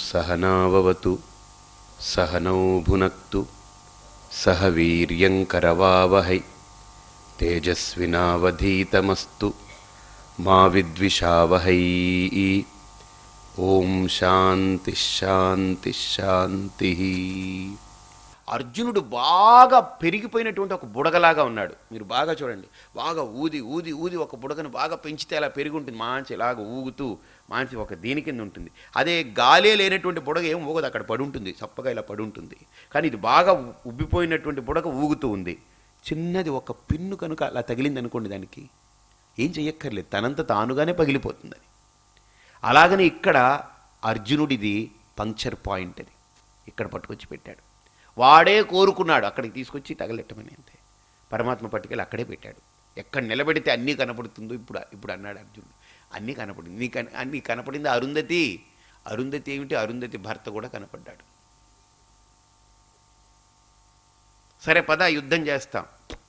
सहनाववतु सहनौ भुनक्तु सह वीर्यंकरवावहै तेजस्विनावधीतमस्तु मा विद्विषावहै। ओम शांति शांति शांति। అర్జునుడు బాగా పెరిగిపోయినటువంటి ఒక బుడగలాగా ఉన్నాడు. మీరు బాగా చూడండి, బాగా ఊది ఊది ఊది ఒక బుడగను బాగా పెంచితే అలా పెరిగి ఉంటుంది, మాంచి ఇలాగ ఊగుతూ మాంచి ఒక దీని కింద ఉంటుంది. అదే గాలే లేనటువంటి బుడగ ఏం ఊగదు, అక్కడ పడి ఉంటుంది, చప్పగా ఇలా పడి ఉంటుంది. కానీ ఇది బాగా ఉబ్బిపోయినటువంటి బుడగ ఊగుతూ ఉంది. చిన్నది ఒక పిన్ను కనుక అలా తగిలింది అనుకోండి, దానికి ఏం చెయ్యక్కర్లేదు, తనంత తానుగానే పగిలిపోతుందని. అలాగని ఇక్కడ అర్జునుడిది పంక్చర్ పాయింట్, అది ఇక్కడ పట్టుకొచ్చి పెట్టాడు. వాడే కోరుకున్నాడు అక్కడికి తీసుకొచ్చి తగలెట్టమని, అంతే. పరమాత్మ పట్టుకెళ్ళి అక్కడే పెట్టాడు. ఎక్కడ నిలబెడితే అన్నీ కనపడుతుందో ఇప్పుడు అన్నాడు అర్జునుడు, అన్నీ కనపడింది. అన్నీ కనపడింది అరుంధతి. అరుంధతి ఏమిటి? అరుంధతి భర్త కూడా కనపడ్డాడు. సరే పద యుద్ధం చేస్తాం.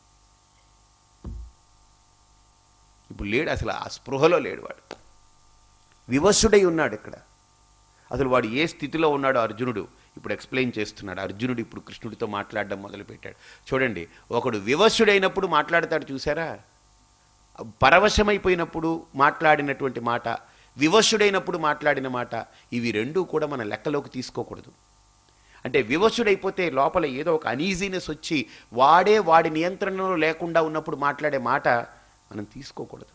ఇప్పుడు లేడు, అసలు ఆ స్పృహలో లేడు, వాడు వివశుడై ఉన్నాడు. ఇక్కడ అసలు వాడు ఏ స్థితిలో ఉన్నాడో అర్జునుడు ఇప్పుడు ఎక్స్ప్లెయిన్ చేస్తున్నాడు. అర్జునుడు ఇప్పుడు కృష్ణుడితో మాట్లాడడం మొదలుపెట్టాడు. చూడండి, ఒకడు వివశుడైనప్పుడు మాట్లాడతాడు, చూసారా? పరవశమైపోయినప్పుడు మాట్లాడినటువంటి మాట, వివశుడైనప్పుడు మాట్లాడిన మాట, ఇవి రెండూ కూడా మన లెక్కలోకి తీసుకోకూడదు. అంటే వివశుడైపోతే లోపల ఏదో ఒక అనీజీనెస్ వచ్చి వాడి నియంత్రణలో లేకుండా ఉన్నప్పుడు మాట్లాడే మాట మనం తీసుకోకూడదు.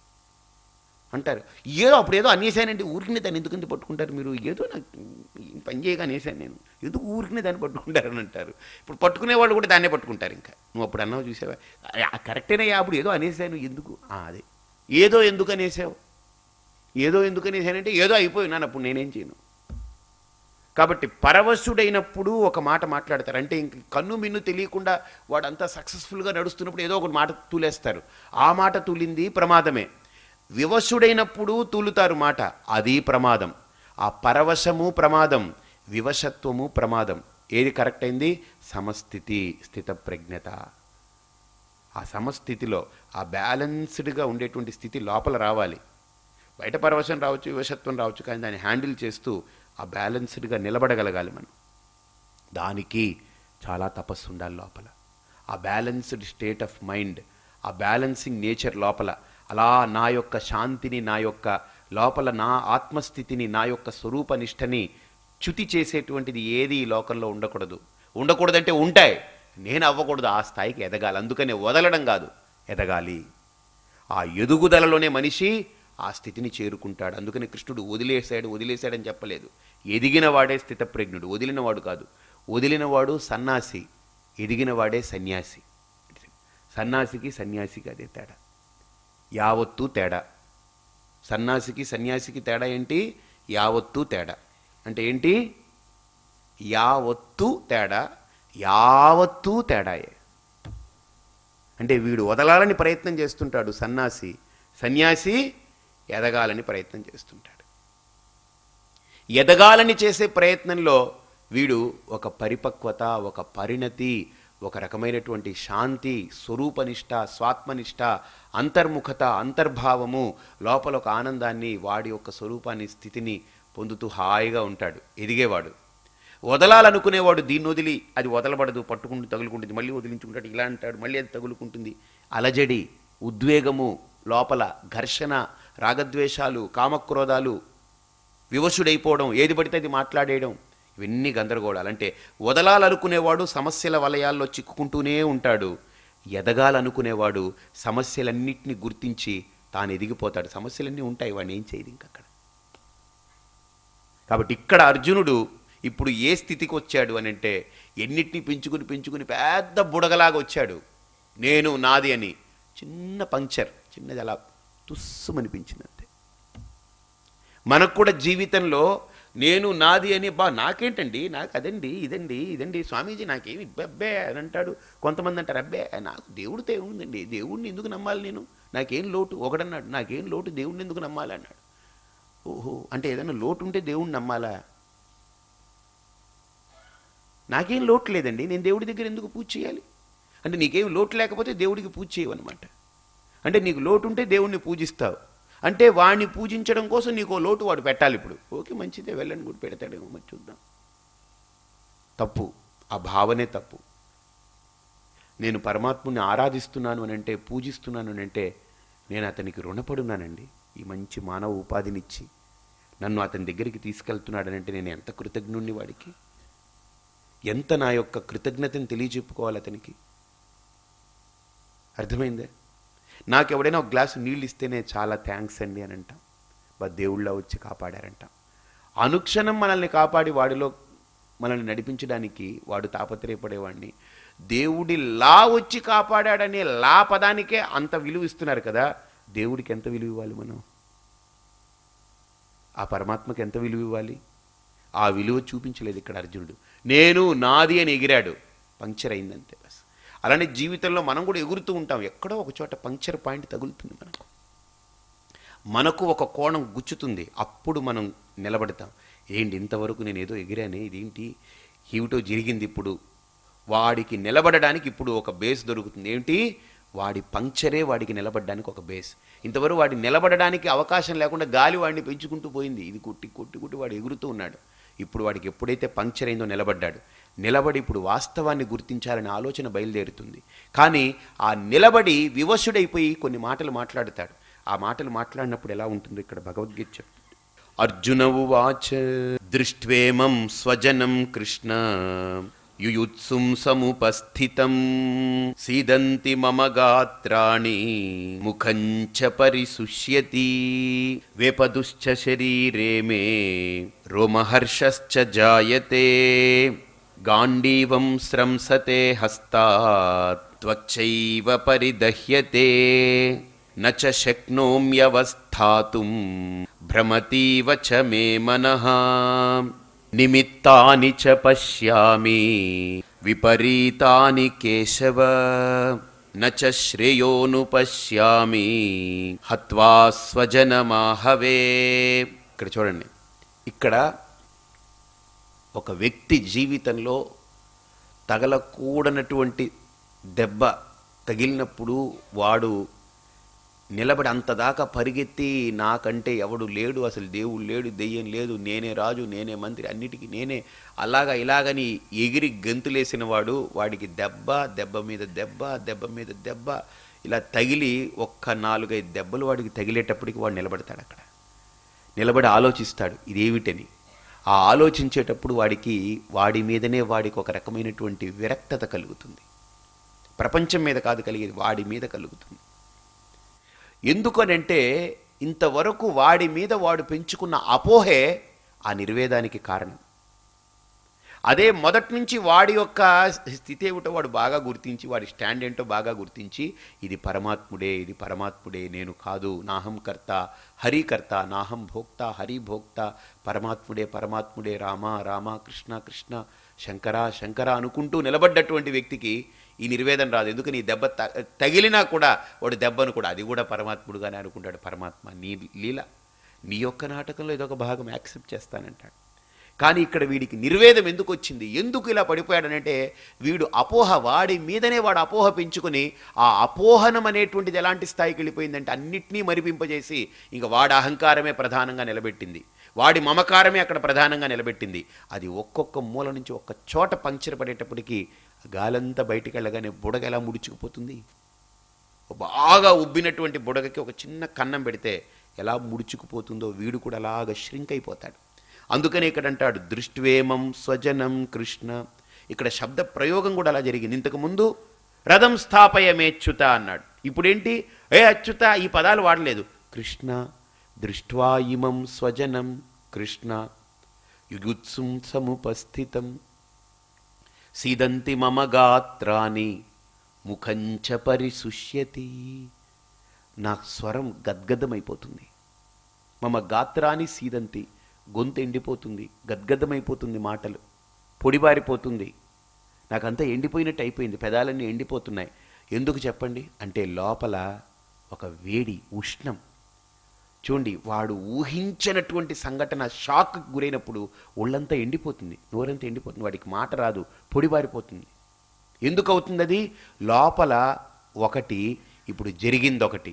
అంటారు ఏదో అప్పుడు ఏదో అనేసానండి, ఊరికినే దాన్ని ఎందుకంత పట్టుకుంటారు మీరు, ఏదో నాకు పని చేయగా అనేసాను నేను, ఎందుకు ఊరికినే దాన్ని పట్టుకుంటారని అంటారు. ఇప్పుడు పట్టుకునే వాళ్ళు కూడా దాన్నే పట్టుకుంటారు. ఇంకా నువ్వు అప్పుడు అన్నావు చూసావా, కరెక్టేనయ్యా, అప్పుడు ఏదో అనేసాను, ఎందుకు అదే ఏదో ఎందుకు అనేసావు, ఏదో ఎందుకు అనేసానంటే ఏదో అయిపోయినాను, అప్పుడు నేనేం చేయను. కాబట్టి పరవశుడైనప్పుడు ఒక మాట మాట్లాడతారు. అంటే ఇంక కన్ను మిన్ను తెలియకుండా వాడంతా సక్సెస్ఫుల్గా నడుస్తున్నప్పుడు ఏదో ఒక మాట తూలేస్తారు. ఆ మాట తూలింది ప్రమాదమే. వివశుడైనప్పుడు తూలుతారు మాట, అది ప్రమాదం. ఆ పరవశము ప్రమాదం, వివశత్వము ప్రమాదం. ఏది కరెక్ట్ అయింది? సమస్థితి, స్థితప్రజ్ఞత. ఆ సమస్థితిలో ఆ బ్యాలెన్స్డ్గా ఉండేటువంటి స్థితి లోపల రావాలి. బయట పరవశం రావచ్చు, వివశత్వం రావచ్చు, కానీ దాన్ని హ్యాండిల్ చేస్తూ ఆ బ్యాలెన్స్డ్గా నిలబడగలగాలి మనం. దానికి చాలా తపస్సు ఉండాలి లోపల. ఆ బ్యాలెన్స్డ్ స్టేట్ ఆఫ్ మైండ్, ఆ బ్యాలెన్సింగ్ నేచర్ లోపల, అలా నా యొక్క శాంతిని, నా యొక్క లోపల నా ఆత్మస్థితిని, నా యొక్క స్వరూపనిష్టని చ్యుతి చేసేటువంటిది ఏది ఈ లోకంలో ఉండకూడదు. ఉండకూడదంటే ఉంటాయి, నేను అవ్వకూడదు. ఆ స్థాయికి ఎదగాలి. అందుకనే వదలడం కాదు, ఎదగాలి. ఆ ఎదుగుదలలోనే మనిషి ఆ స్థితిని చేరుకుంటాడు. అందుకని కృష్ణుడు వదిలేశాడని చెప్పలేదు. ఎదిగిన వాడే స్థితప్రజ్ఞుడు, వదిలినవాడు కాదు. వదిలినవాడు సన్నాసి, ఎదిగినవాడే సన్యాసి. సన్నాసికి సన్యాసికి అదే తేడా, యావత్తు తేడా. సన్యాసికి సన్యాసికి తేడా ఏంటి? యావత్తు తేడా. అంటే ఏంటి? యావత్తు తేడా, యావత్తు తేడాయే. అంటే వీడు వదలాలని ప్రయత్నం చేస్తుంటాడు సన్యాసి, సన్యాసి ఎదగాలని ప్రయత్నం చేస్తుంటాడు. ఎదగాలని చేసే ప్రయత్నంలో వీడు ఒక పరిపక్వత, ఒక పరిణతి, ఒక రకమైనటువంటి శాంతి, స్వరూపనిష్ట, స్వాత్మనిష్ట, అంతర్ముఖత, అంతర్భావము, లోపల ఒక ఆనందాన్ని, వాడి యొక్క స్వరూపాన్ని, స్థితిని పొందుతూ హాయిగా ఉంటాడు ఎదిగేవాడు. వదలాలనుకునేవాడు దీన్ని వదిలి అది వదలబడదు, పట్టుకుంటూ తగులుకుంటుంది, మళ్ళీ వదిలించుకుంటాడు, ఇలా అంటాడు, మళ్ళీ అది తగులుకుంటుంది. అలజడి, ఉద్వేగము, లోపల ఘర్షణ, రాగద్వేషాలు, కామక్రోధాలు, వివశుడైపోవడం, ఏది పడితే అది మాట్లాడేయడం, ఇవన్నీ గందరగోళాలు. అంటే వదలాలనుకునేవాడు సమస్యల వలయాల్లో చిక్కుకుంటూనే ఉంటాడు. ఎదగాలనుకునేవాడు సమస్యలన్నింటినీ గుర్తించి తాను ఎదిగిపోతాడు. సమస్యలన్నీ ఉంటాయి, వాడిని ఏం చేయదు ఇంకక్కడ. కాబట్టి ఇక్కడ అర్జునుడు ఇప్పుడు ఏ స్థితికి వచ్చాడు అని అంటే, ఎన్నిటిని పెంచుకుని పెద్ద బుడగలాగా వచ్చాడు. నేను నాది అని చిన్న పంక్చర్, చిన్నది అలా తుస్సుమనిపించింది అంతే. మనకు కూడా జీవితంలో నేను నాది అని, నాకేంటండి, నాకు అదండి ఇదండి స్వామీజీ నాకేమి అబ్బే అని అంటాడు. కొంతమంది అంటారు అబ్బే నాకు దేవుడితో ఏముందండి, దేవుడిని ఎందుకు నమ్మాలి నేను, నాకేం లోటు. ఒకడన్నాడు నాకేం లోటు, దేవుడిని ఎందుకు నమ్మాలి అన్నాడు. ఓహో, అంటే ఏదైనా లోటు ఉంటే దేవుడిని నమ్మాలా? నాకేం లోటు లేదండి, నేను దేవుడి దగ్గర ఎందుకు పూజ చేయాలి అంటే నీకేం లోటు లేకపోతే దేవుడికి పూజ చేయవన్నమాట. అంటే నీకు లోటు ఉంటే దేవుడిని పూజిస్తావు, అంటే వాడిని పూజించడం కోసం నీకు లోటు వాడు పెట్టాలి. ఇప్పుడు ఓకే మంచిదే, వెళ్ళండి, గుడి పెడతాడేమో మరి చూద్దాం. తప్పు, ఆ భావనే తప్పు. నేను పరమాత్ముని ఆరాధిస్తున్నాను అని అంటే, పూజిస్తున్నాను అని అంటే నేను అతనికి రుణపడున్నానండి. ఈ మంచి మానవ ఉపాధినిచ్చి నన్ను అతని దగ్గరికి తీసుకెళ్తున్నాడనంటే నేను ఎంత కృతజ్ఞుణ్ణి వాడికి, ఎంత నా యొక్క కృతజ్ఞతను తెలియజెప్పుకోవాలి అతనికి. అర్థమైందే? నాకు ఎవడైనా ఒక గ్లాసు నీళ్ళు ఇస్తేనే చాలా థ్యాంక్స్ అండి అని అంటాం. దేవుళ్ళ వచ్చి కాపాడారంట. అనుక్షణం మనల్ని కాపాడి వాడిలో మనల్ని నడిపించడానికి వాడు తాపత్రయపడేవాడిని దేవుడి లా వచ్చి కాపాడాడనే లా పదానికే అంత విలువ ఇస్తున్నారు కదా, దేవుడికి ఎంత విలువ ఇవ్వాలి మనం? ఆ పరమాత్మకి ఎంత విలువ ఇవ్వాలి? ఆ విలువ చూపించలేదు ఇక్కడ అర్జునుడు. నేను నాది అని ఎగిరాడు, పంక్చర్ అయిందంతే బస్. అలానే జీవితంలో మనం కూడా ఎగురుతూ ఉంటాం, ఎక్కడో ఒక చోట పంక్చర్ పాయింట్ తగులుతుంది మనకు ఒక కోణం గుచ్చుతుంది, అప్పుడు మనం నిలబడతాం. ఏంటి ఇంతవరకు నేను ఏదో ఎగిరానే, ఇదేంటి ఏమిటో జరిగింది. ఇప్పుడు వాడికి నిలబడడానికి ఇప్పుడు ఒక బేస్ దొరుకుతుంది. ఏంటి? వాడి పంక్చరే వాడికి నిలబడడానికి ఒక బేస్. ఇంతవరకు వాడి నిలబడడానికి అవకాశం లేకుండా గాలి వాడిని పెంచుకుంటూ పోయింది. ఇది కొట్టి కొట్టి కొట్టి వాడు ఎగురుతూ ఉన్నాడు. ఇప్పుడు వాడికి ఎప్పుడైతే పంక్చర్ అయిందో నిలబడ్డాడు. నిలబడి ఇప్పుడు వాస్తవాన్ని గుర్తించాలనే ఆలోచన బయలుదేరుతుంది. కానీ ఆ నిలబడి వివశుడైపోయి కొన్ని మాటలు మాట్లాడతాడు. ఆ మాటలు మాట్లాడినప్పుడు ఎలా ఉంటుందో ఇక్కడ భగవద్గీత చెప్తుంది. అర్జున ఉవాచ దృష్ట్వేమం స్వజనం కృష్ణ యుయుత్సుం సముపస్థితం సీదంతి మమ గాత్రాణి ముఖం చ పరిశుష్యతి వేపదుశ్చ శరీరే మే రోమహర్షశ్చ జాయతే గాండీవం స్రంసతే హస్తాత్ త్వచ్చైవ పరిదహ్యతే నచ శక్నోమ్యవస్థాతుం భ్రమతీవ చ మే మనః నిమిత్తాని చ పశ్యామి విపరీతాని కేశవ నచ శ్రేయోను పశ్యామి హత్వా స్వజనమాహవే. ఇక్కడ చూడండి, ఇక్కడ ఒక వ్యక్తి జీవితంలో తగలకూడనటువంటి దెబ్బ తగిలినప్పుడు వాడు నిలబడి అంతదాకా పరిగెత్తి నాకంటే ఎవడు లేడు, అసలు దేవుడు లేడు, దెయ్యం లేదు, నేనే రాజు, నేనే మంత్రి, అన్నిటికీ నేనే, అలాగా ఇలాగని ఎగిరి గెంతులేసిన వాడు, వాడికి దెబ్బ దెబ్బ మీద దెబ్బ దెబ్బ మీద దెబ్బ ఇలా తగిలి ఒక్క 4-5 దెబ్బలు వాడికి తగిలేటప్పటికి వాడు నిలబడతాడు. అక్కడ నిలబడి ఆలోచిస్తాడు ఇదేమిటని. ఆ ఆలోచించేటప్పుడు వాడి మీదనే వాడికి ఒక రకమైనటువంటి విరక్తత కలుగుతుంది. ప్రపంచం మీద కాదు కలిగేది, వాడి మీద కలుగుతుంది. ఎందుకనంటే ఇంతవరకు వాడి మీద వాడు పెంచుకున్న అపోహే ఆ నిర్వేదానికి కారణం. అదే మొదటి నుంచి వాడి యొక్క స్థితి ఏమిటో వాడు బాగా గుర్తించి, వాడి స్టాండ్ ఏంటో బాగా గుర్తించి, ఇది పరమాత్ముడే, ఇది పరమాత్ముడే, నేను కాదు, నాహం కర్త హరికర్త, నాహం భోక్త హరిభోక్త, పరమాత్ముడే పరమాత్ముడే, రామ రామ కృష్ణ కృష్ణ శంకర శంకర అనుకుంటూ నిలబడ్డటువంటి వ్యక్తికి ఈ నిర్వేదన రాదు. ఎందుకని ఈ దెబ్బ తగిలినా కూడా వాడు దెబ్బను కూడా అది కూడా పరమాత్ముడుగానే అనుకుంటాడు. పరమాత్మ నీ లీల, నీ యొక్క నాటకంలో ఇదొక భాగం, యాక్సెప్ట్ చేస్తానంటాడు. కానీ ఇక్కడ వీడికి నిర్వేదం ఎందుకు వచ్చింది, ఎందుకు ఇలా పడిపోయాడనంటే వీడు అపోహ, వాడి మీదనే వాడు అపోహ పెంచుకొని, ఆ అపోహనం అనేటువంటిది ఎలాంటి స్థాయికి వెళ్ళిపోయిందంటే అన్నిటినీ మరిపింపజేసి ఇంకా వాడి అహంకారమే ప్రధానంగా నిలబెట్టింది, వాడి మమకారమే అక్కడ ప్రధానంగా నిలబెట్టింది. అది ఒక్కొక్క మూల నుంచి ఒక్క చోట పంక్చర్ పడేటప్పటికీ గాలంతా బయటికి వెళ్ళగానే బుడగ ఎలా ముడుచుకుపోతుంది. బాగా ఉబ్బినటువంటి బుడగకి ఒక చిన్న కన్నం పెడితే ఎలా ముడుచుకుపోతుందో వీడు కూడా అలాగ ష్రింక్ అయిపోతాడు. అందుకని ఇక్కడ అంటాడు దృష్ట్వేమం స్వజనం కృష్ణ. ఇక్కడ శబ్ద ప్రయోగం కూడా అలా జరిగింది. ఇంతకుముందు రథం స్థాపయమేచ్యుత అన్నాడు, ఇప్పుడేంటి ఏ అచ్యుత ఈ పదాలు వాడలేదు. కృష్ణ దృష్ట్వా ఇమం స్వజనం కృష్ణ యుగుత్సుం సముపస్థితం సీదంతి మమ గాత్రాని ముఖంచ పరిశుష్యతి. నా స్వరం గద్గదమైపోతుంది. మమ గాత్రాని సీదంతి, గొంతు ఎండిపోతుంది, గద్గదమైపోతుంది, మాటలు పొడిబారిపోతుంది, నాకంతా ఎండిపోయినట్టు అయిపోయింది, పెదాలన్నీ ఎండిపోతున్నాయి. ఎందుకు చెప్పండి అంటే లోపల ఒక వేడి ఉష్ణం. చూడండి, వాడు ఊహించినటువంటి సంఘటన షాక్కి గురైనప్పుడు ఒళ్ళంతా ఎండిపోతుంది, నోరంతా ఎండిపోతుంది, వాడికి మాట రాదు, పొడిబారిపోతుంది. ఎందుకు అవుతుంది అది? లోపల ఒకటి ఇప్పుడు జరిగింది ఒకటి,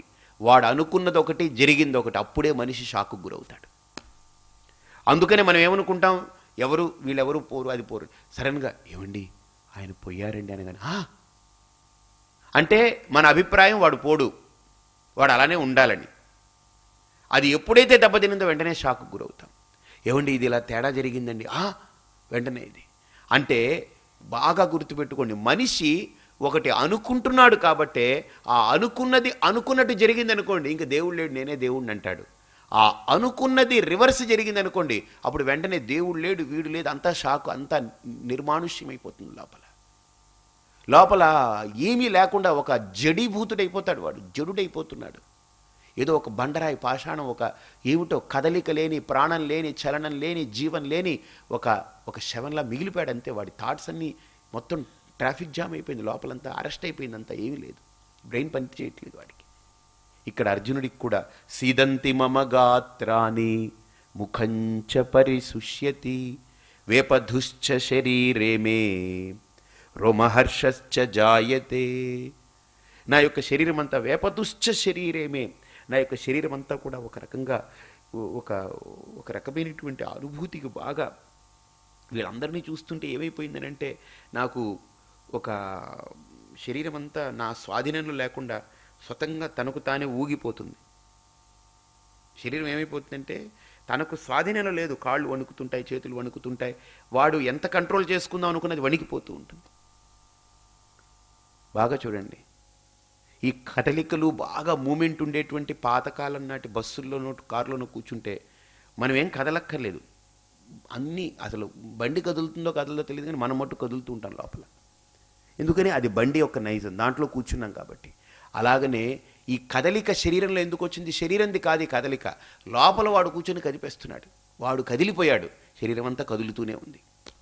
వాడు అనుకున్నది ఒకటి, జరిగింది ఒకటి. అప్పుడే మనిషి షాకు గురవుతాడు. అందుకనే మనం ఏమనుకుంటాం, వీళ్ళెవరు పోరు, అది పోరు. సడన్గా ఏమండి ఆయన పోయారండి అనగానే అంటే మన అభిప్రాయం వాడు పోడు, వాడు అలానే ఉండాలని. అది ఎప్పుడైతే దెబ్బతినిందో వెంటనే షాకు గురవుతాం. ఏమండి ఇది ఇలా తేడా జరిగిందండి, వెంటనే ఇది. అంటే బాగా గుర్తుపెట్టుకోండి, మనిషి ఒకటి అనుకుంటున్నాడు కాబట్టే ఆ అనుకున్నది అనుకున్నట్టు జరిగింది అనుకోండి, ఇంక దేవుడు లేడు నేనే దేవుడిని అంటాడు. ఆ అనుకున్నది రివర్స్ జరిగింది అనుకోండి, అప్పుడు వెంటనే దేవుడు లేడు వీడు లేదు, అంతా షాకు, అంతా నిర్మానుష్యమైపోతుంది. లోపల ఏమీ లేకుండా ఒక జడీభూతుడైపోతాడు, వాడు జడుడైపోతున్నాడు. ఏదో ఒక బండరాయి పాషాణం, ఏమిటో కదలిక లేని, ప్రాణం లేని, చలనం లేని, జీవం లేని ఒక శవంలా మిగిలిపోయాడు అంతే. వాడి థాట్స్ అన్నీ మొత్తం ట్రాఫిక్ జామ్ అయిపోయింది, లోపలంతా అరెస్ట్ అయిపోయింది, అంతా ఏమీ లేదు, బ్రెయిన్ పని చేయట్లేదు వాడికి. ఇక్కడ అర్జునుడికి కూడా సీదంతి మమ గాత్రాని ముఖంచ పరిశుష్యతి వేపధుశ్చ శరీరే మే రోమహర్షశ్చ జాయతే. నా యొక్క శరీరం అంతా వేపధుశ్చ శరీరేమే, నా యొక్క శరీరం అంతా కూడా ఒక రకంగా ఒక రకమైనటువంటి అనుభూతికి బాగా వీళ్ళందరినీ చూస్తుంటే ఏమైపోయిందనంటే, నాకు ఒక శరీరం అంతా నా స్వాధీనంలో లేకుండా స్వతంగా తనకు తానే ఊగిపోతుంది. శరీరం ఏమైపోతుందంటే తనకు స్వాధీనంలో లేదు, కాళ్ళు వణుకుతుంటాయి, చేతులు వణుకుతుంటాయి, వాడు ఎంత కంట్రోల్ చేసుకుందాం అనుకున్నది వణికిపోతూ ఉంటుంది. బాగా చూడండి, ఈ కదలికలు బాగా మూమెంట్ ఉండేటువంటి పాతకాలం నాటి బస్సుల్లోనూ కారులోనూ కూర్చుంటే మనం ఏం కదలక్కర్లేదు, అన్నీ అసలు బండి కదులుతుందో కదలదో తెలియదు కానీ మనం మట్టు కదులుతూ ఉంటాం లోపల. ఎందుకని అది బండి యొక్క నైజం, దాంట్లో కూర్చున్నాం కాబట్టి. అలాగనే ఈ కదలిక శరీరంలో ఎందుకు వచ్చింది? శరీరంది కాదు ఈ కదలిక, లోపల వాడు కూర్చొని కదిపేస్తున్నాడు, వాడు కదిలిపోయాడు, శరీరం అంతా కదులుతూనే ఉంది.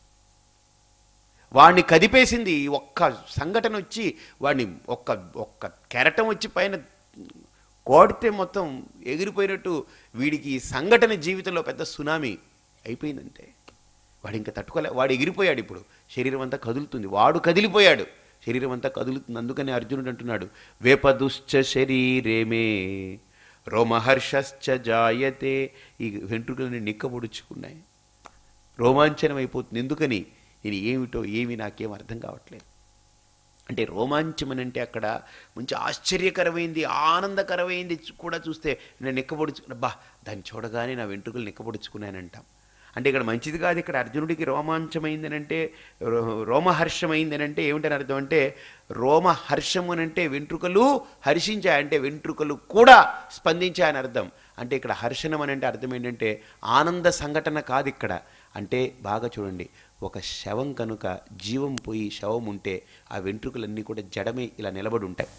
వాడిని కదిపేసింది ఒక్క సంఘటన వచ్చి, వాడిని ఒక్క కెరటం వచ్చి పైన కోడితే మొత్తం ఎగిరిపోయినట్టు వీడికి సంఘటన జీవితంలో పెద్ద సునామీ అయిపోయిందంతే. వాడు ఇంకా తట్టుకోలే, వాడు ఎగిరిపోయాడు. ఇప్పుడు శరీరం అంతా కదులుతుంది, వాడు కదిలిపోయాడు, శరీరం అంతా కదులుతుంది. అందుకని అర్జునుడు అంటున్నాడు వేపదుశ్చ శరీరేమే రోమహర్షశ్చ జాయతే. ఈ వెంట్రుకలని నిక్కబొడుచుకున్నాయి, రోమాంచనం అయిపోతుంది. ఎందుకని? ఇది ఏమిటో ఏమి నాకేం అర్థం కావట్లేదు. అంటే రోమాంచం అని అంటే అక్కడ మంచి ఆశ్చర్యకరమైంది, ఆనందకరమైంది కూడా చూస్తే నేను నిక్కబొడుచుకున్నా, దాన్ని చూడగానే నా వెంట్రుకలు నిక్కబొడుచుకున్నానంటాం. అంటే ఇక్కడ మంచిది కాదు. ఇక్కడ అర్జునుడికి రోమాంచమైందనంటే, రోమహర్షమైందనంటే ఏమిటని అర్థం అంటే, రోమహర్షం అనంటే వెంట్రుకలు హర్షించాయంటే వెంట్రుకలు కూడా స్పందించాయని అర్థం. అంటే ఇక్కడ హర్షణం అని అంటే అర్థం ఏంటంటే ఆనంద సంఘటన కాదు ఇక్కడ. అంటే బాగా చూడండి, ఒక శవం కనుక జీవం పోయి శవం ఉంటే ఆ వెంట్రుకలన్నీ కూడా జడమే ఇలా నిలబడి ఉంటాయి,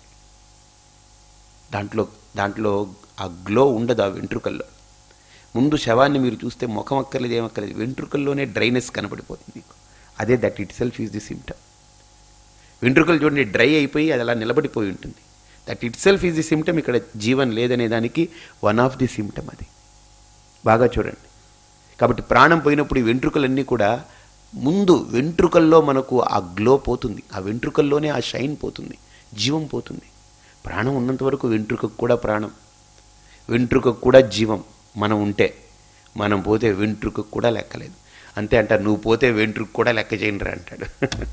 దాంట్లో ఆ గ్లో ఉండదు ఆ వెంట్రుకల్లో. ముందు శవాన్ని మీరు చూస్తే ముఖం అక్కర్లేదు, ఏమక్కర్లేదు, వెంట్రుకల్లోనే డ్రైనెస్ కనపడిపోతుంది మీకు. అదే that itself is the symptom. వెంట్రుకలు చూడండి డ్రై అయిపోయి అది అలా నిలబడిపోయి ఉంటుంది. That itself is the symptom. ఇక్కడ జీవన్ లేదనే దానికి వన్ ఆఫ్ ది సిమ్టమ్ అది. బాగా చూడండి. కాబట్టి ప్రాణం పోయినప్పుడు ఈ వెంట్రుకలన్నీ కూడా ముందు వెంట్రుకల్లో మనకు ఆ గ్లో పోతుంది, ఆ వెంట్రుకల్లోనే ఆ షైన్ పోతుంది, జీవం పోతుంది. ప్రాణం ఉన్నంత వరకు వెంట్రుకకు కూడా ప్రాణం, వెంట్రుకకు కూడా జీవం. మనం ఉంటే, మనం పోతే వెంట్రుకకు కూడా లెక్కలేదు. అంతే అంటారు, నువ్వు పోతే వెంట్రుకు కూడా లెక్క చేయండిరా అంటాడు.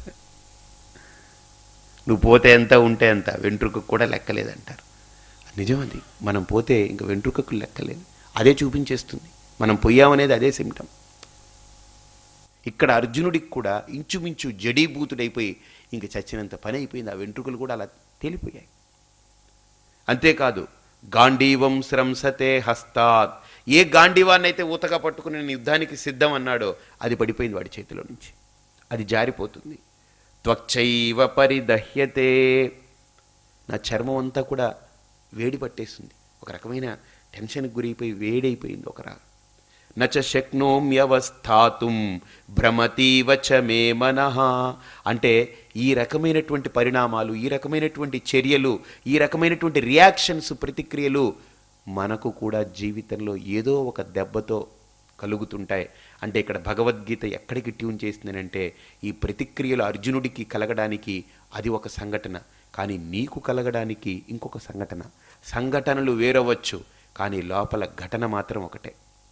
నువ్వు పోతే ఎంత ఉంటే ఎంత, వెంట్రుకకు కూడా లెక్కలేదంటారు. నిజం అది. మనం పోతే ఇంక వెంట్రుకకు లెక్కలేదు, అదే చూపించేస్తుంది. మనం పోయామనేది అదే సిమ్టమ్. ఇక్కడ అర్జునుడికి కూడా ఇంచుమించు జడీభూతుడైపోయి ఇంక చచ్చినంత పని అయిపోయింది. ఆ వెంట్రుకలు కూడా అలా తేలిపోయాయి. అంతేకాదు, గాంధీవం స్రంసతే హస్తాత్. ఏ గాంధీవాన్నైతే ఊతగా పట్టుకుని నేను యుద్ధానికి సిద్ధం అన్నాడో అది పడిపోయింది వాడి చేతిలో నుంచి, అది జారిపోతుంది. త్వచ్చైవ పరిదహ్యతే. నా చర్మం అంతా కూడా వేడి పట్టేస్తుంది, ఒక రకమైన టెన్షన్కి గురైపోయి వేడైపోయింది ఒక రా. నచ శక్నోమ్యవస్థాతుం భ్రమతీవ చ మే మనః. అంటే ఈ రకమైనటువంటి పరిణామాలు, ఈ రకమైనటువంటి చర్యలు, ఈ రకమైనటువంటి రియాక్షన్స్, ప్రతిక్రియలు మనకు కూడా జీవితంలో ఏదో ఒక దెబ్బతో కలుగుతుంటాయి. అంటే ఇక్కడ భగవద్గీత ఎక్కడికి ట్యూన్ చేసిందనంటే, ఈ ప్రతిక్రియలు అర్జునుడికి కలగడానికి అది ఒక సంఘటన, కానీ నీకు కలగడానికి ఇంకొక సంఘటనలు వేరవచ్చు, కానీ లోపల ఘటన మాత్రం ఒకటే.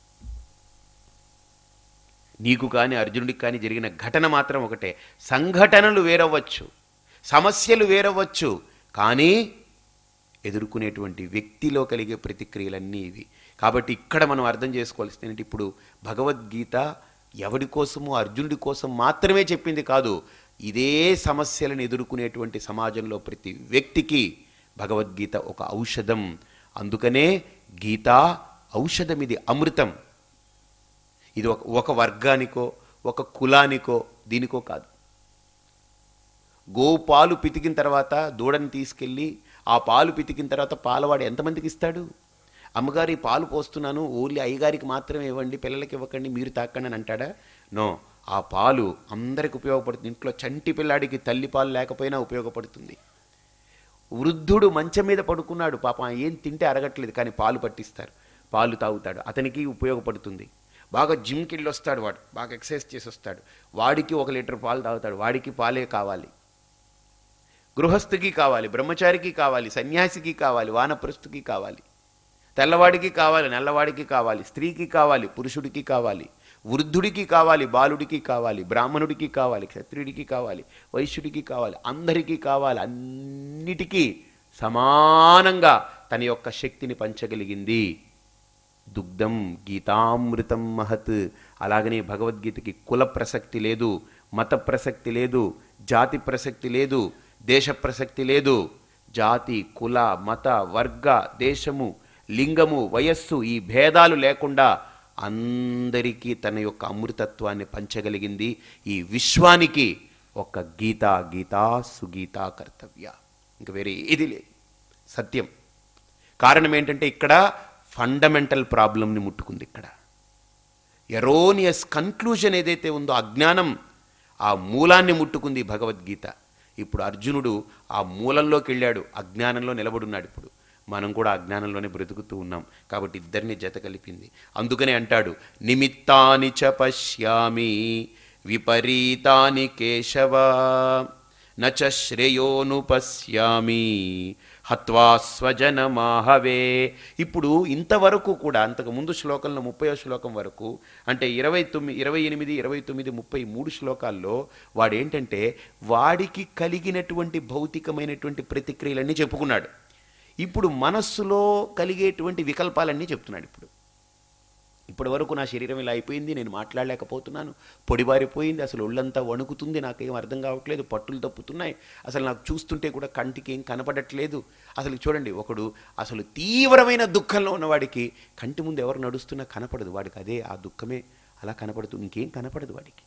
నీకు కానీ అర్జునుడికి కానీ జరిగిన ఘటన మాత్రం ఒకటే. సంఘటనలు వేరవచ్చు, సమస్యలు వేరవచ్చు, కానీ ఎదుర్కొనేటువంటి వ్యక్తిలో కలిగే ప్రతిక్రియలన్నీ ఇవి. కాబట్టి ఇక్కడ మనం అర్థం చేసుకోవాల్సింది ఏంటంటే, ఇప్పుడు భగవద్గీత ఎవడి కోసమో అర్జునుడి కోసం మాత్రమే చెప్పింది కాదు. ఇదే సమస్యలను ఎదుర్కొనేటువంటి సమాజంలో ప్రతి వ్యక్తికి భగవద్గీత ఒక ఔషధం. అందుకనే గీత ఔషధం, ఇది అమృతం. ఇది ఒక వర్గానికో ఒక కులానికో దీనికో కాదు. గోపాలు పితికిన తర్వాత దూడని తీసుకెళ్ళి ఆ పాలు పితికిన తర్వాత పాలవాడు ఎంతమందికి ఇస్తాడు? అమ్మగారు ఈ పాలు పోస్తున్నాను, ఓన్లీ అయ్యగారికి మాత్రమే ఇవ్వండి, పిల్లలకి ఇవ్వకండి, మీరు తాకండి అని అంటాడా? నో, ఆ పాలు అందరికి ఉపయోగపడుతుంది. ఇంట్లో చంటి పిల్లాడికి తల్లి పాలు లేకపోయినా ఉపయోగపడుతుంది. వృద్ధుడు మంచం మీద పడుకున్నాడు, పాపం ఏం తింటే అరగట్లేదు, కానీ పాలు పట్టిస్తారు, పాలు తాగుతాడు, అతనికి ఉపయోగపడుతుంది. బాగా జిమ్కి వెళ్ళి వస్తాడు, వాడు బాగా ఎక్సర్సైజ్ చేసి వస్తాడు, వాడికి 1 లీటర్ పాలు తాగుతాడు, వాడికి పాలే కావాలి. గృహస్థుకి కావాలి, బ్రహ్మచారికి కావాలి, సన్యాసికి కావాలి, వానప్రస్థుకి కావాలి, తెల్లవాడికి కావాలి, నల్లవాడికి కావాలి, స్త్రీకి కావాలి, పురుషుడికి కావాలి, వృద్ధుడికి కావాలి, బాలుడికి కావాలి, బ్రాహ్మణుడికి కావాలి, క్షత్రియుడికి కావాలి, వైశ్యుడికి కావాలి, అందరికీ కావాలి. అన్నిటికీ సమానంగా తన యొక్క శక్తిని పంచగలిగింది. దుగ్ధం గీతామృతం మహత్. అలాగనే భగవద్గీతకి కుల ప్రసక్తి లేదు, మత ప్రసక్తి లేదు, జాతి ప్రసక్తి లేదు, దేశ ప్రసక్తి లేదు. జాతి, కుల, మత, వర్గ, దేశము, లింగము, వయస్సు ఈ భేదాలు లేకుండా అందరికీ తన యొక్క అమృతత్వాన్ని పంచగలిగింది. ఈ విశ్వానికి ఒక గీతా సుగీతా కర్తవ్య, ఇంక వేరే ఏది లేదు. సత్యం. కారణం ఏంటంటే ఇక్కడ ఫండమెంటల్ ప్రాబ్లంని ముట్టుకుంది. ఇక్కడ ఎరోనియస్ కన్క్లూజన్ ఏదైతే ఉందో, అజ్ఞానం, ఆ మూలాన్ని ముట్టుకుంది భగవద్గీత. ఇప్పుడు అర్జునుడు ఆ మూలంలోకి వెళ్ళాడు, అజ్ఞానంలో నిలబడున్నాడు. ఇప్పుడు మనం కూడా అజ్ఞానంలోనే బ్రతుకుతూ ఉన్నాం. కాబట్టి ఇద్దరిని జత కలిపింది. అందుకనే అంటాడు, నిమిత్తాని చ పశ్యామి విపరీతాని కేశవ నచ శ్రేయోను పశ్యామి హత్వా స్వజనమాహవే. ఇప్పుడు ఇంతవరకు కూడా, అంతకు ముందు శ్లోకంలో 30వ శ్లోకం వరకు, అంటే 28, 29, 33 శ్లోకాల్లో వాడేంటంటే వాడికి కలిగినటువంటి భౌతికమైనటువంటి ప్రతిక్రియలన్నీ చెప్పుకున్నాడు. ఇప్పుడు మనస్సులో కలిగేటువంటి వికల్పాలన్నీ చెప్తున్నాడు. ఇప్పటి వరకు నా శరీరం ఇలా అయిపోయింది, నేను మాట్లాడలేకపోతున్నాను, పొడిబారిపోయింది, అసలు ఒళ్ళంతా వణుకుతుంది, నాకేం అర్థం కావట్లేదు, పట్టులు తప్పుతున్నాయి, అసలు నాకు చూస్తుంటే కూడా కంటికి ఏం కనపడట్లేదు. అసలు చూడండి, ఒకడు అసలు తీవ్రమైన దుఃఖంలో ఉన్నవాడికి కంటి ముందు ఎవరు నడుస్తున్నా కనపడదు, వాడికి అదే ఆ దుఃఖమే అలా కనపడుతుంది, ఇంకేం కనపడదు వాడికి.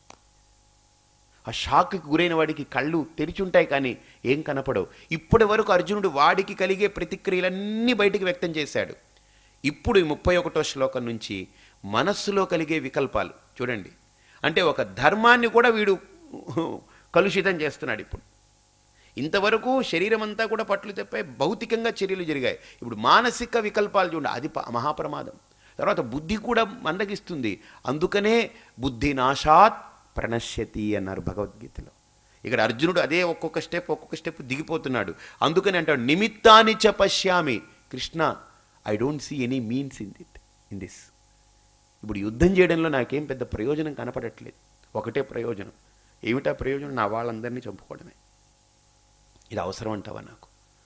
ఆ షాక్కి గురైన వాడికి కళ్ళు తెరిచుంటాయి కానీ ఏం కనపడవు. ఇప్పటి వరకు అర్జునుడు వాడికి కలిగే ప్రతిక్రియలన్నీ బయటికి వ్యక్తం చేశాడు. ఇప్పుడు 31వ శ్లోకం నుంచి మనస్సులో కలిగే వికల్పాలు చూడండి. అంటే ఒక ధర్మాన్ని కూడా వీడు కలుషితం చేస్తున్నాడు. ఇప్పుడు ఇంతవరకు శరీరం అంతా కూడా పట్లు తెప్పాయి, భౌతికంగా చర్యలు జరిగాయి. ఇప్పుడు మానసిక వికల్పాలు చూడండి, అది మహాప్రమాదం. తర్వాత బుద్ధి కూడా మందగిస్తుంది. అందుకనే బుద్ధి నాశాత్ ప్రణశ్యతి అన్నారు భగవద్గీతలో. ఇక్కడ అర్జునుడు అదే ఒక్కొక్క స్టెప్ దిగిపోతున్నాడు. అందుకని అంటాడు, నిమిత్తాని చ పశ్యామి. Krishna, I don't see any means in this. ఇప్పుడు యుద్ధం చేయడంలో నాకేం పెద్ద ప్రయోజనం కనపడట్లేదు. ఒకటే ప్రయోజనం. ఏమిటా ప్రయోజనం? నా వాళ్ళందరినీ చంపుకోవడమే. ఇది అవసరం అంటావా నాకు?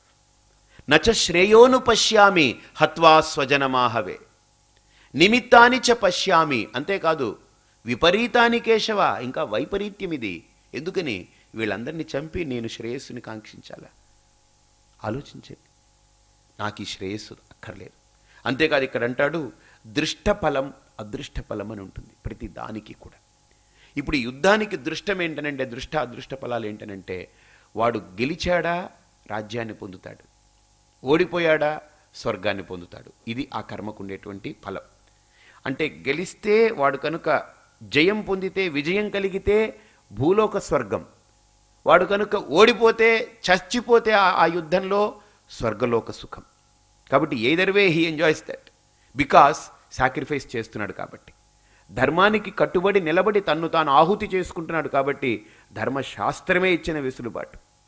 నచ శ్రేయోను పశ్యామి హత్వా స్వజనమాహవే. నిమిత్తాని చ పశ్యామి. అంతేకాదు, విపరీతాని కేశవ, ఇంకా వైపరీత్యం ఇది. ఎందుకని? వీళ్ళందరినీ చంపి నేను శ్రేయస్సుని కాంక్షించాలా? ఆలోచించండి. నాకు ఈ శ్రేయస్సు అక్కర్లేదు. అంతేకాదు, ఇక్కడ అంటాడు దృష్టఫలం అదృష్టఫలం అని ఉంటుంది ప్రతి దానికి కూడా. ఇప్పుడు యుద్ధానికి దృష్టం ఏంటనంటే, అదృష్ట ఫలాలు ఏంటనంటే, వాడు గెలిచాడా రాజ్యాన్ని పొందుతాడు, ఓడిపోయాడా స్వర్గాన్ని పొందుతాడు. ఇది ఆ కర్మకు ఉండేటువంటి ఫలం. అంటే గెలిస్తే వాడు కనుక జయం పొందితే, విజయం కలిగితే భూలోక స్వర్గం. వాడు కనుక ఓడిపోతే, చచ్చిపోతే ఆ యుద్ధంలో స్వర్గలోక సుఖం. కాబట్టి either way he enjoys that, because sacrifice చేస్తున్నాడు కాబట్టి, ధర్మానికి కట్టుబడి నిలబడి తన్ను తాను ఆహుతి చేసుకుంటున్నాడు కాబట్టి ధర్మశాస్త్రమే ఇచ్చిన వెసులుబాటు.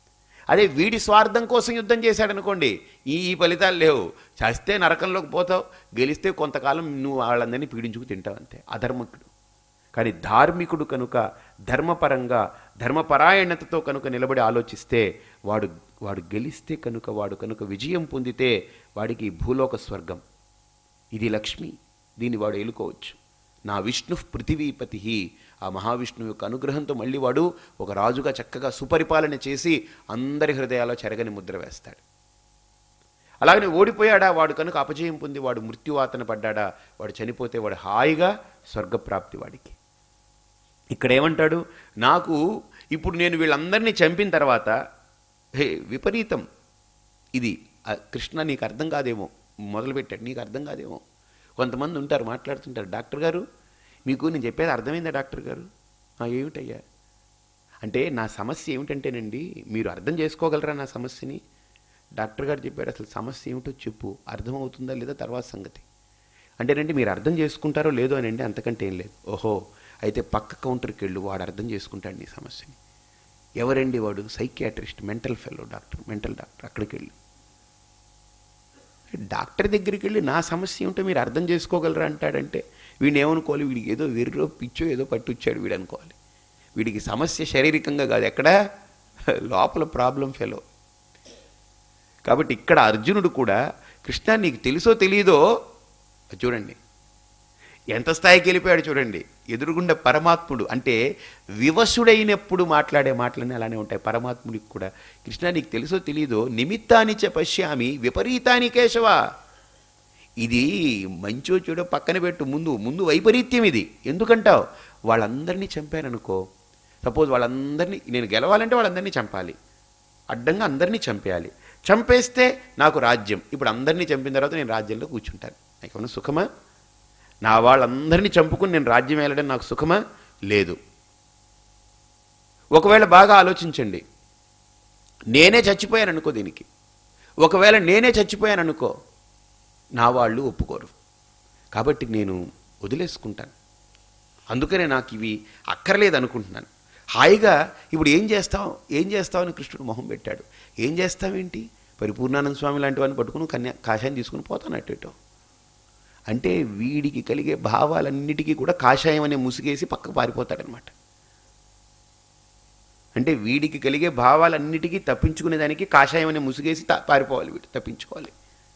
అదే వీడి స్వార్థం కోసం యుద్ధం చేశాడనుకోండి, ఈ ఫలితాలు లేవు. చస్తే నరకంలోకి పోతావు, గెలిస్తే కొంతకాలం నువ్వు వాళ్ళందరినీ పీడించుకు తింటావు, అంతే. అధర్మకుడు. కానీ ధార్మికుడు కనుక ధర్మపరంగా ధర్మపరాయణతతో కనుక నిలబడి ఆలోచిస్తే వాడు గెలిస్తే కనుక, వాడు కనుక విజయం పొందితే వాడికి భూలోక స్వర్గం, ఇది లక్ష్మి, దీన్ని వాడు ఏలుకోవచ్చు. నా విష్ణు పృథివీపతి, ఆ మహావిష్ణువు యొక్క అనుగ్రహంతో మళ్ళీ వాడు ఒక రాజుగా చక్కగా సుపరిపాలన చేసి అందరి హృదయాల్లో చెరగని ముద్ర వేస్తాడు. అలాగనే ఓడిపోయాడా, వాడు కనుక అపజయం పొంది వాడు మృత్యువాతన పడ్డాడా, వాడు చనిపోతే వాడు హాయిగా స్వర్గప్రాప్తి వాడికి. ఇక్కడ ఏమంటాడు, నాకు ఇప్పుడు నేను వీళ్ళందరినీ చంపిన తర్వాత విపరీతం ఇది కృష్ణ నీకు అర్థం కాదేమో, మొదలుపెట్టాడు, నీకు అర్థం కాదేమో. కొంతమంది ఉంటారు మాట్లాడుతుంటారు, డాక్టర్ గారు మీకు నేను చెప్పేది అర్థమైందా డాక్టర్ గారు? ఏమిటయ్యా అంటే, నా సమస్య ఏమిటంటేనండి, మీరు అర్థం చేసుకోగలరా నా సమస్యని? డాక్టర్ గారు చెప్పారు, అసలు సమస్య ఏమిటో చెప్పు, అర్థమవుతుందా లేదా తర్వాత సంగతి. అంటేనండి మీరు అర్థం చేసుకుంటారో లేదో అనండి, అంతకంటే ఏం లేదు. ఓహో, అయితే పక్క కౌంటర్కి వెళ్ళు, వాడు అర్థం చేసుకుంటాడు నీ సమస్యని. ఎవరండి వాడు? Psychiatrist, mental fellow doctor, mental doctor. అక్కడికి వెళ్ళి డాక్టర్ దగ్గరికి వెళ్ళి నా సమస్య ఏమిటో మీరు అర్థం చేసుకోగలరా అంటాడంటే వీడిని ఏమనుకోవాలి, వీడికి ఏదో వెర్రో పిచ్చో ఏదో పట్టుచ్చాడు వీడు అనుకోవాలి. వీడికి సమస్య శారీరకంగా కాదు, ఎక్కడ లోపల ప్రాబ్లం ఫెలో. కాబట్టి ఇక్కడ అర్జునుడు కూడా, కృష్ణ నీకు తెలుసో తెలియదో, చూడండి ఎంత స్థాయికి వెళ్ళిపోయాడు చూడండి. ఎదురుగుండా పరమాత్ముడు అంటే వివశుడైనప్పుడు మాట్లాడే మాటలన్నీ అలానే ఉంటాయి. పరమాత్ముడికి కూడా, కృష్ణ నీకు తెలుసో తెలియదో, నిమిత్తానిచ పశ్యామి విపరీతాని కేశవ. ఇది మంచో చెడో పక్కన పెట్టు, ముందు వైపరీత్యం ఇది. ఎందుకంటావు, వాళ్ళందరినీ చంపాననుకో, సపోజ్ వాళ్ళందరినీ నేను గెలవాలంటే వాళ్ళందరినీ చంపాలి, అడ్డంగా అందరినీ చంపేయాలి. చంపేస్తే నాకు రాజ్యం. ఇప్పుడు అందరినీ చంపిన తర్వాత నేను రాజ్యంలో కూర్చుంటాను, నాకేమన్నా సుఖమా? నా వాళ్ళందరినీ చంపుకుని నేను రాజ్యం వెళ్ళడం నాకు సుఖమా? లేదు. ఒకవేళ బాగా ఆలోచించండి, నేనే చచ్చిపోయాను అనుకో, దీనికి ఒకవేళ నేనే చచ్చిపోయాను అనుకో, నా వాళ్ళు ఒప్పుకోరు. కాబట్టి నేను వదిలేసుకుంటాను. అందుకనే నాకు ఇవి అక్కర్లేదు అనుకుంటున్నాను. హాయిగా ఇప్పుడు ఏం చేస్తావు అని కృష్ణుడు మొహం పెట్టాడు. ఏం చేస్తావేంటి, పరిపూర్ణానంద స్వామి లాంటి వాడిని పట్టుకుని కాషాయం తీసుకుని పోతాను అటు. అంటే వీడికి కలిగే భావాలన్నిటికీ కూడా కాషాయం అనే ముసుగేసి పక్కకు పారిపోతాడనమాట. అంటే వీడికి కలిగే భావాలన్నిటికీ తప్పించుకునేదానికి కాషాయం అనే ముసుగేసి పారిపోవాలి, వీడు తప్పించుకోవాలి.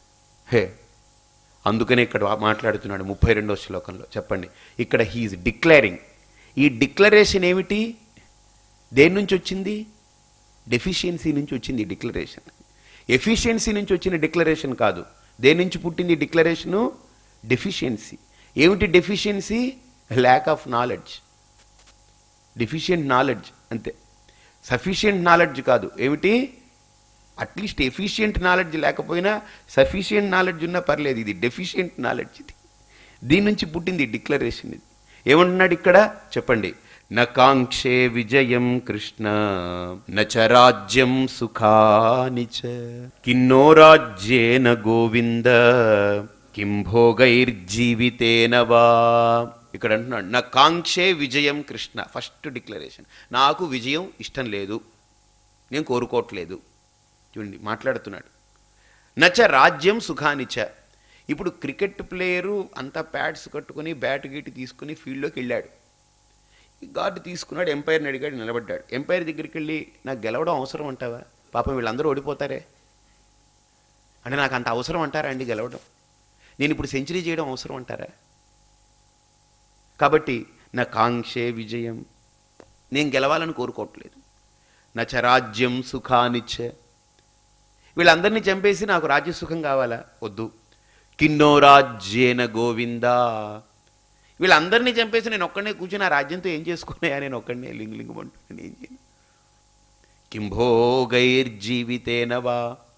అందుకనే ఇక్కడ మాట్లాడుతున్నాడు 32వ శ్లోకంలో. చెప్పండి, ఇక్కడ హీఈస్ డిక్లేరింగ్. ఈ డిక్లరేషన్ ఏమిటి, దేని నుంచి వచ్చింది? డెఫిషియన్సీ నుంచి వచ్చింది ఈ డిక్లరేషన్. ఎఫిషియన్సీ నుంచి వచ్చిన డిక్లరేషన్ కాదు. దేని నుంచి పుట్టింది డిక్లరేషను? డెఫిషియన్సీ. ఏమిటి deficiency? Lack of knowledge. Deficient knowledge అంతే, సఫిషియెంట్ నాలెడ్జ్ కాదు. ఏమిటి? అట్లీస్ట్ ఎఫిషియెంట్ నాలెడ్జ్ లేకపోయినా సఫిషియెంట్ నాలెడ్జ్ ఉన్నా పర్లేదు, ఇది డెఫిషియెంట్ నాలెడ్జ్. ఇది దీని నుంచి పుట్టింది డిక్లరేషన్. ఇది ఏమంటున్నాడు ఇక్కడ చెప్పండి, న కాంక్షే విజయం కృష్ణ నచ రాజ్యం సుఖాని చ కిన్నో రాజ్యేన గోవింద కిం భోగైర్జీవితేన వా. ఇక్కడ అంటున్నాడు నా కాంక్షే విజయం కృష్ణ. ఫస్ట్ డిక్లరేషన్, నాకు విజయం ఇష్టం లేదు, నేను కోరుకోవట్లేదు. చూడండి మాట్లాడుతున్నాడు. నచ రాజ్యం సుఖానిచ. ఇప్పుడు క్రికెట్ ప్లేయరు అంతా ప్యాడ్స్ కట్టుకుని బ్యాట్ గీటి తీసుకుని ఫీల్డ్లోకి వెళ్ళాడు. గార్డు తీసుకున్నాడు, ఎంపైర్ని అడిగాడు, నిలబడ్డాడు. ఎంపైర్ దగ్గరికి వెళ్ళి నాకు గెలవడం అవసరం అంటావా, పాపం వీళ్ళందరూ ఓడిపోతారే అంటే నాకు అంత అవసరం అంటారా అండి గెలవడం? నేను ఇప్పుడు సెంచరీ చేయడం అవసరం అంటారా? కాబట్టి నా కాంక్షే విజయం, నేను గెలవాలని కోరుకోవట్లేదు. నచ రాజ్యం సుఖానిచ్చ, వీళ్ళందరినీ చంపేసి నాకు రాజ్యసుఖం కావాలా? వద్దు. కిన్నో రాజ్యేన గోవిందా, వీళ్ళందరినీ చంపేసి నేను ఒక్కడనే కూర్చుని ఆ రాజ్యంతో ఏం చేసుకున్నాయా, నేను ఒక్కడనే లింగులింగమంటున్నాను, ఏం చేయను. కిం భోగైర్జీవితేన వా,